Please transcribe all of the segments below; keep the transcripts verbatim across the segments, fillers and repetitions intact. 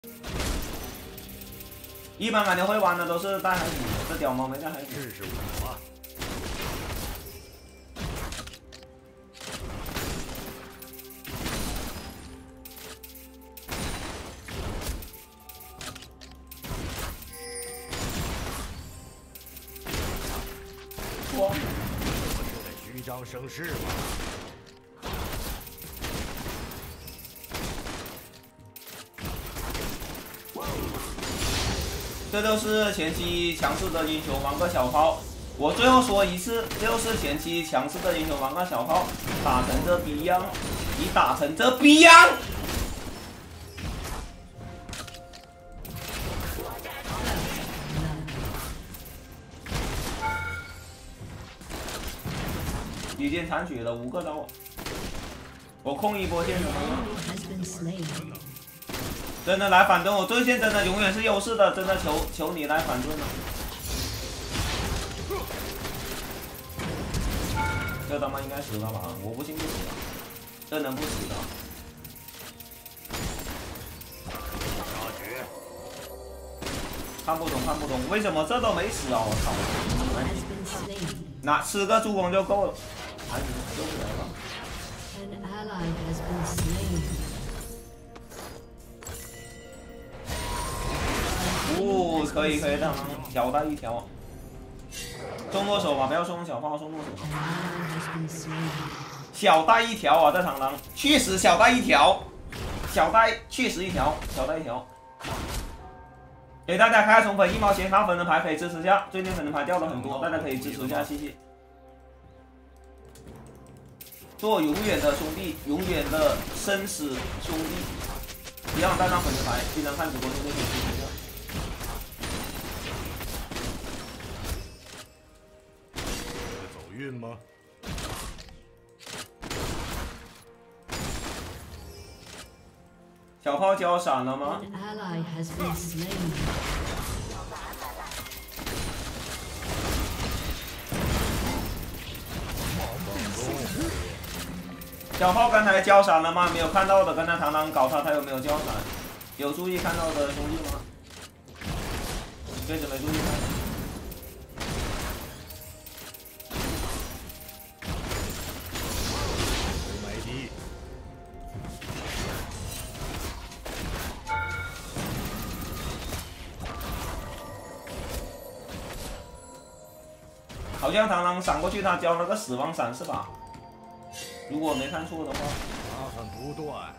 一般感觉会玩的都是带海底，这屌毛没带海底。 试试我吧。 哇！ 我就得虚张声势吧。 这就是前期强势的英雄玩个小炮。我最后说一次，这就是前期强势的英雄玩个小炮，打成这逼样，你打成这逼样。已经残血了五个刀，我控一波线怎么样？ 真的来反盾，我对线真的永远是优势的，真的求求你来反盾了。这他妈应该死了吧？我不信不死了，这能不死的？看不懂看不懂，为什么这都没死啊？我操！那吃个助攻就够了，还是救不了了。 哦，可以可以的，小带一条，送剁手吧，不要送小炮，送剁手。小带一条啊，这螳螂确实小带一条，小带确实一条，小带一条。给大家开宠粉一毛钱卡粉的牌可以支持一下，最近粉的牌掉了很多，大家可以支持一下，谢谢。做永远的兄弟，永远的生死兄弟，一样带上粉的牌，经常看直播就可以支持一下。 运吗？ 小炮交闪了吗？小炮刚才交闪了吗？没有看到的，刚才螳螂搞他，他有没有交闪？有注意看到的兄弟吗？确实没注意看。 好像螳螂闪过去，他交了个死亡闪是吧？如果没看错的话。 麻烦不断。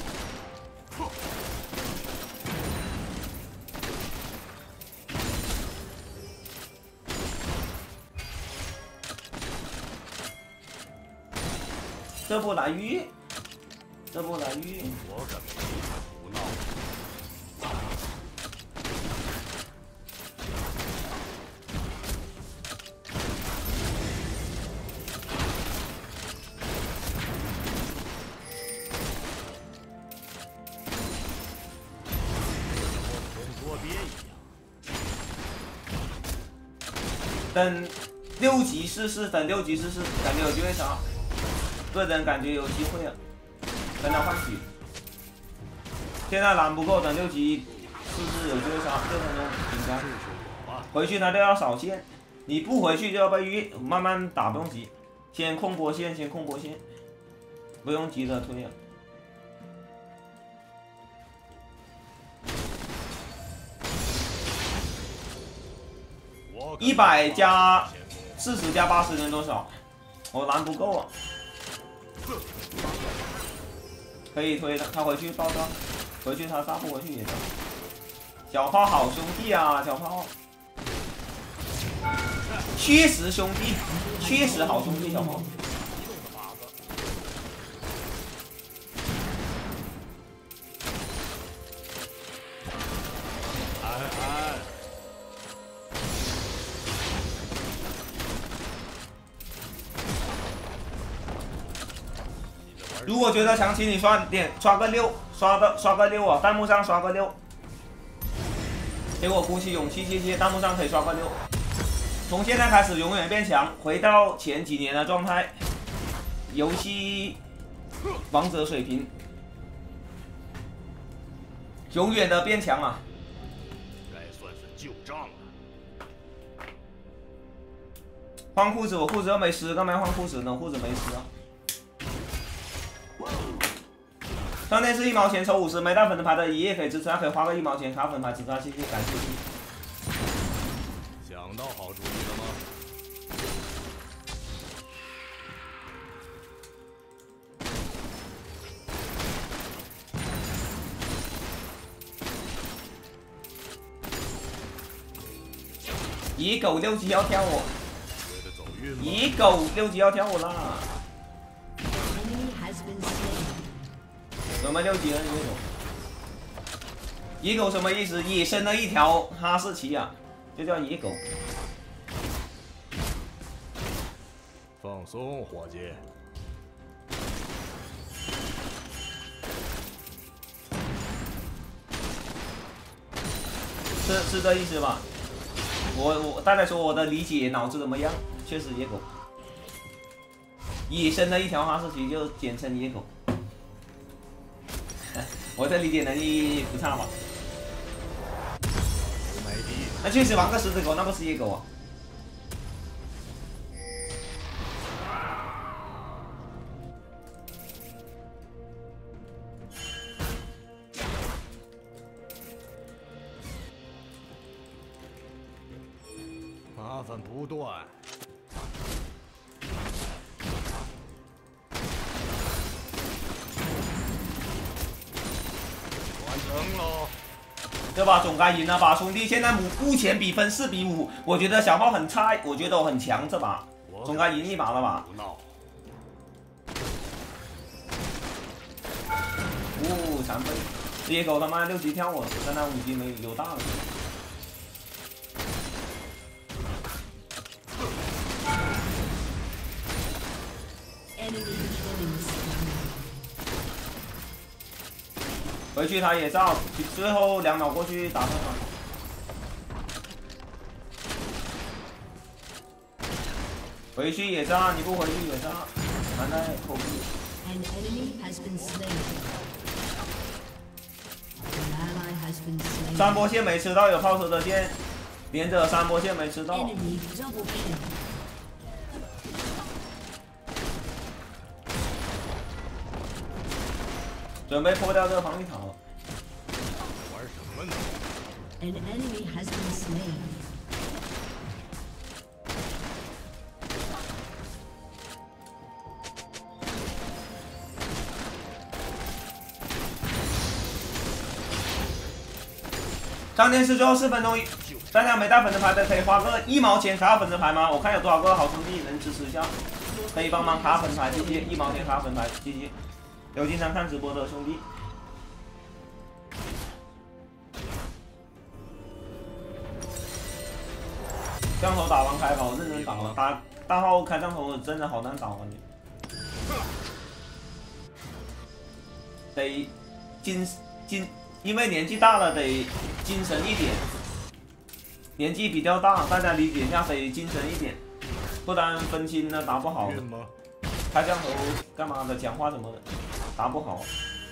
这波来鱼，这波来鱼。 我可没胡闹。 等六级试试，等六级试试，感觉有机会杀。个人感觉有机会啊，跟他换血。现在蓝不够，等六级试试有机会杀，六分钟应该。回去他都要扫线，你不回去就要被晕，慢慢打不用急，先控波线，先控波线，不用急着推啊。一百加四十加八十等于多少？我蓝不够啊。可以推的，他回去爆炸，回去他杀不回去也行。小炮好兄弟啊，小炮，确实兄弟，确实好兄弟，小炮。 安安。 如果觉得强，请你刷点刷个六，刷个刷个六啊！弹幕上刷个六，给我鼓起勇气，谢谢！弹幕上可以刷个六。从现在开始永远变强，回到前几年的状态，游戏王者水平。 永远的变强啊！ 该算算旧账了。 换裤子，我裤子又没湿，干嘛要换裤子呢？裤子没湿啊。上天是一毛钱抽五十，没带粉的牌的一夜可以支持，还可以花个一毛钱卡粉牌支持，谢谢，感谢。 想到好主意了吗？ 野狗六级要挑我，野狗六级要挑我啦！什么六级了？野狗？野狗什么意思？野生的一条哈士奇啊，就叫野狗。 放松，伙计。 是是这意思吧？ 我我大概说我的理解脑子怎么样？确实野狗，野生的一条哈士奇就简称野狗。我的理解能力不差吧？那确实玩个狮子狗，那不是野狗啊。 麻烦不断。完成喽， 对吧？总该赢了吧，兄弟！现在目目前比分四比五，我觉得小炮很菜，我觉得我很强，这把总该赢一把了吧？ 不闹。 哦，残废！野狗他妈六级跳我，但他五级没有大了。 回去他也照，最后两秒过去打他。回去也炸，你不回去也炸，难在口误。三波线没吃到，有炮车的线，连着三波线没吃到。 准备破掉这个防御塔。 玩什么呢？ An enemy has been slain. 上天是最后四分钟，大家没带粉丝牌的可以花个一毛钱卡粉丝牌吗？我看有多少个好兄弟能支持一下，可以帮忙卡粉牌，谢谢，一毛钱卡粉牌，谢谢。 有经常看直播的兄弟，降头打完开跑，认真打了，打大号开降头真的好难打啊！你得精精，因为年纪大了得精神一点，年纪比较大，大家理解一下，得精神一点，不然分心了打不好。开降头干嘛的？讲话什么的。 打不好。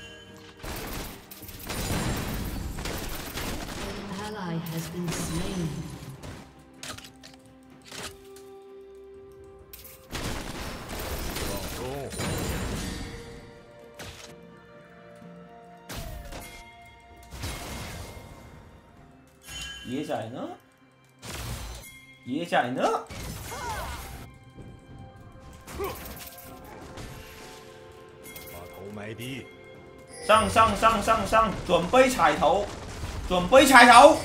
野仔呢？野仔呢？ 埋低， 上上上上上，准备踩头，准备踩头。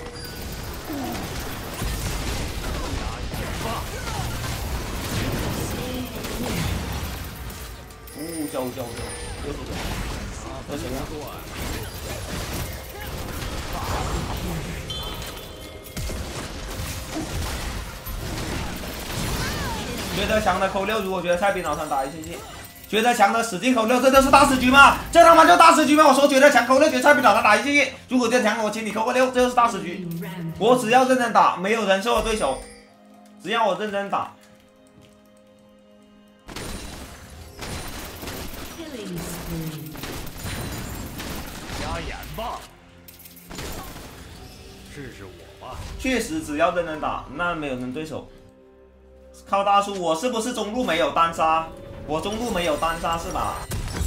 哦，走走走，这是谁？这谁呀？觉得强的扣六，如果觉得菜比脑残打一谢谢。 觉得强的使劲扣六，这就是大死局吗？这他妈就大死局吗？我说觉得强扣六，觉得菜比脑残打一谢谢。如果觉得强，我请你扣个六，这就是大死局。我只要认真打，没有人是我对手，只要我认真打。 加演吧。 试试我吧。 确实，只要人能打，那没有人对手。靠大叔，我是不是中路没有单杀？我中路没有单杀是吧？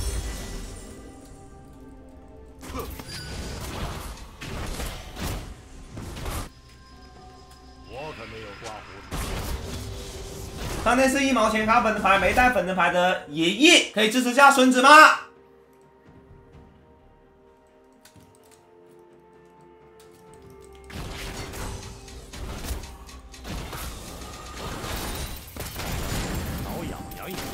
我可没有刮胡子。 上天是一毛钱卡粉的牌，没带粉的牌的爷爷可以支持下孙子吗？ 挠痒痒一下。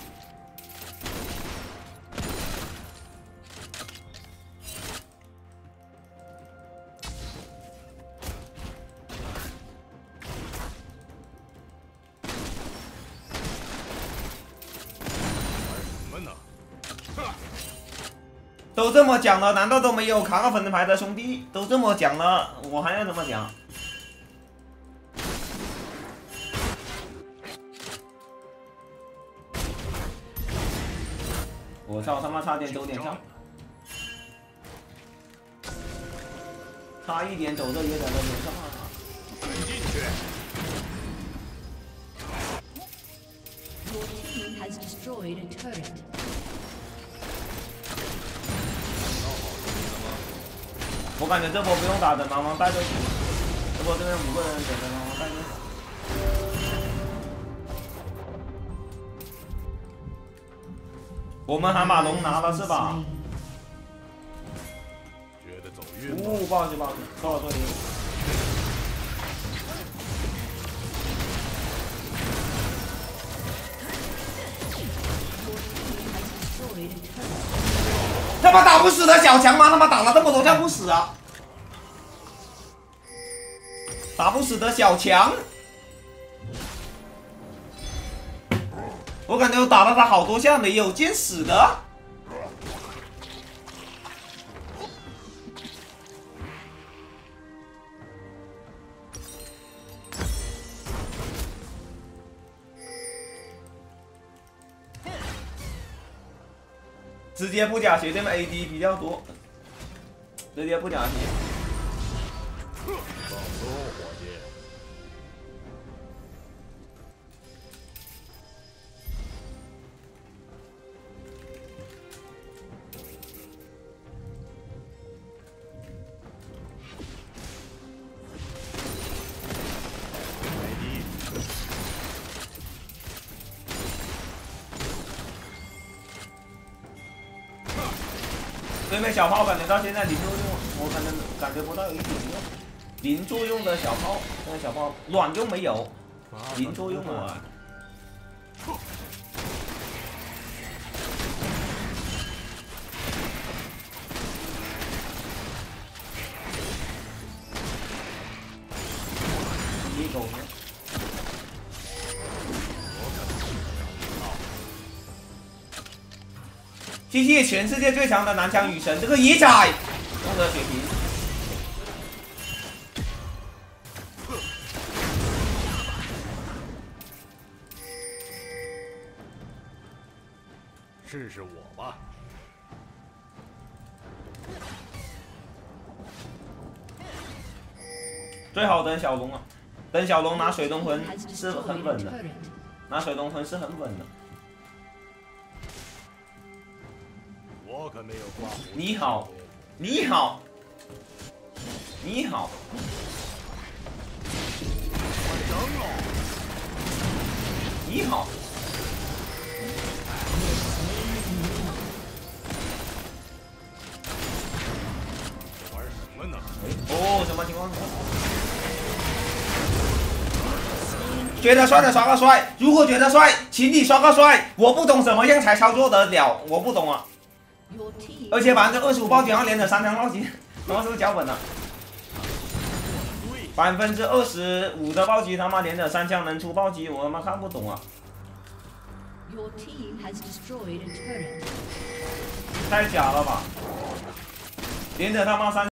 都这么讲了，难道都没有卡卡粉的牌的兄弟？都这么讲了，我还要怎么讲？我操他妈差点走点上，差一点走这也得了点上啊！ 进去。 Your team has destroyed a turret. 我感觉这波不用打，等茫茫带就行。这波这边五个人，等等茫茫带就好。我们还把龙拿了是吧？ 觉得走运吗？ 呜、哦，不好意思，不好意思，错了错了。他妈打不死的小强吗？他妈打了这么多下不死啊！打不死的小强，我感觉我打了他好多下没有见死的。直接不假鞋，对面 A D 比较多，直接不假鞋。 放松，伙计。 对面小炮感觉到现在零作用，我可能感觉不到有一点用。零作用的小炮，那个小炮卵用没有，零作用啊。一狗呢？谢谢全世界最强的男枪女神，这个野仔获得血瓶。 试试我吧。 最好等小龙啊，等小龙拿水龙魂是很稳的，拿水龙魂是很稳的。 我可没有刮胡子。 你好，你好，你好。你好。 玩什么呢？ 哦，什么情况？觉得帅的刷个帅，如果觉得帅，请你刷个帅。我不懂怎么样才操作得了，我不懂啊。 而且百分之二十五暴击，然后连着三枪暴击，他妈是不是脚本了？百分之二十五的暴击，他妈连着三枪能出暴击，我他妈看不懂啊！太假了吧！连着他妈三。